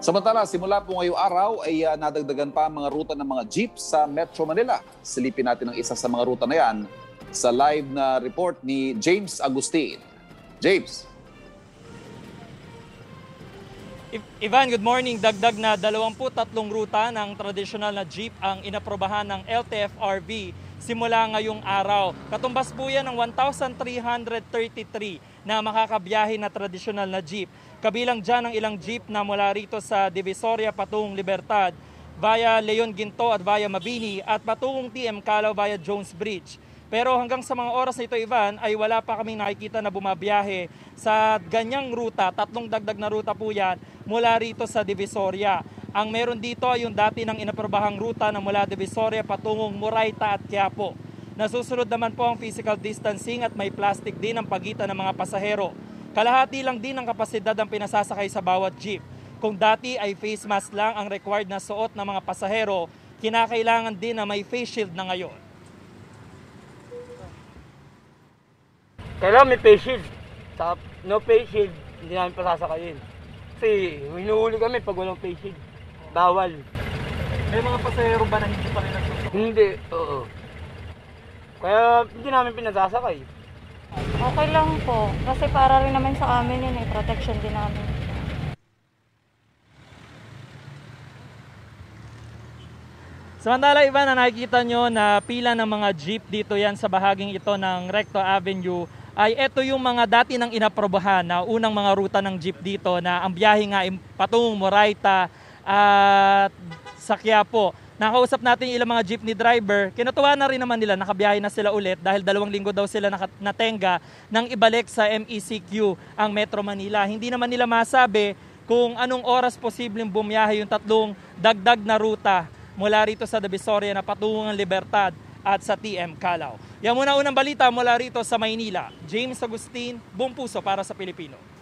Samantala, simula po ngayong araw ay nadagdagan pa ang mga ruta ng mga jeep sa Metro Manila. Silipin natin ang isa sa mga ruta na yan sa live na report ni James Agustin. James. Ivan, good morning. Dagdag na 23 ruta ng tradisyonal na jeep ang inaprobahan ng LTFRB simula ngayong araw. Katumbas po yan ng 1,333 na makakabiyahe na tradisyonal na jeep. Kabilang dyan ang ilang jeep na mula rito sa Divisoria patungong Libertad, via Leon Ginto at via Mabini at patungong TM Calao via Jones Bridge. Pero hanggang sa mga oras na ito, Ivan, ay wala pa kaming nakikita na bumabiyahe sa ganyang ruta. 3 dagdag na ruta po yan mula rito sa Divisoria. Ang meron dito ay yung dati ng inaprobahang ruta na mula Divisoria patungong Moraita at Quiapo. Nasusunod naman po ang physical distancing at may plastic din ang pagitan ng mga pasahero. Kalahati lang din ang kapasidad ang pinasasakay sa bawat jeep. Kung dati ay face mask lang ang required na suot ng mga pasahero, kinakailangan din na may face shield na ngayon. Kailangan may face shield. No face shield, hindi namin pasasakayin. Kasi hinuhuli kami pag walang face shield. Bawal. May mga pasahero ba na hindi pa rin nagsusunod? Hindi, oo. Kaya hindi namin pinasasakay. Okay lang po. Kasi para rin naman sa amin yun protection din namin. Samantala, Ivan, na nakikita nyo na pila ng mga jeep dito yan sa bahaging ito ng Recto Avenue ay ito yung mga dati nang inaprobahan na unang mga ruta ng jeep dito na ang biyahe nga ay patungong Moraita at sa Quiapo. Nakausap natin yung ilang mga jeepney driver, kinatuwa na rin naman nila, nakabiyahe na sila ulit dahil 2 linggo daw sila natenga nang ibalik sa MECQ ang Metro Manila. Hindi naman nila masabi kung anong oras posibleng bumiyahe yung 3 dagdag na ruta mula rito sa Divisoria na patungong Libertad at sa TM Calao. Yan muna unang balita mula rito sa Maynila. James Agustin, Buong Puso para sa Pilipino.